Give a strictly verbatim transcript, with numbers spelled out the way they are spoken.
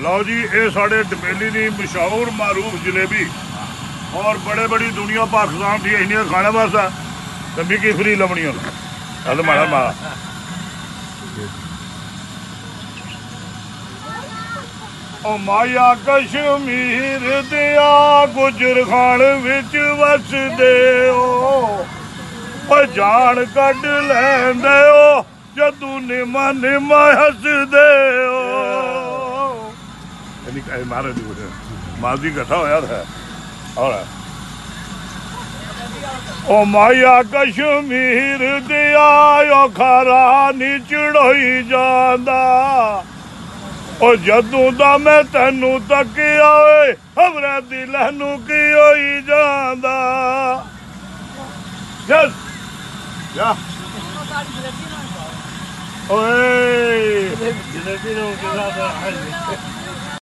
लो जी, ये साढ़े डबेली की मशहूर मारूफ जलेबी और बड़े बड़ी दुनिया पाकिस्तान की इन्हें खाने वास्ते तो मिगी फ्री लभनी होना माड़ा माड़ा ओ माया कश्मीर दिया गुजर खान विच वसदे ओ जान कढ लैंदे ओ जदू निमा निमा हसदे मारे माजी कट्ठा होया था और ओ माया कश्मीर दिया ओ खारा नी चढ़ोई जांदा ओ जदू दा मैं तेनू तकिया ओए खबरे दिल नू की होई जांदा यस या ओए जलेबी नो